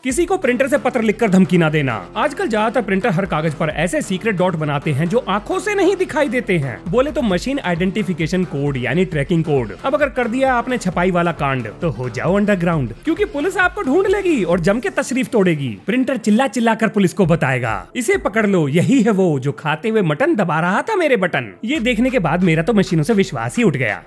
किसी को प्रिंटर से पत्र लिखकर धमकी ना देना। आजकल ज्यादातर प्रिंटर हर कागज पर ऐसे सीक्रेट डॉट बनाते हैं जो आंखों से नहीं दिखाई देते हैं। बोले तो मशीन आइडेंटिफिकेशन कोड यानी ट्रैकिंग कोड। अब अगर कर दिया आपने छपाई वाला कांड तो हो जाओ अंडरग्राउंड, क्योंकि पुलिस आपको ढूंढ लेगी और जम के तशरीफ तोड़ेगी। प्रिंटर चिल्ला चिल्ला कर पुलिस को बताएगा, इसे पकड़ लो, यही है वो जो खाते हुए मटन दबा रहा था मेरे बटन। ये देखने के बाद मेरा तो मशीनों से विश्वास ही उठ गया।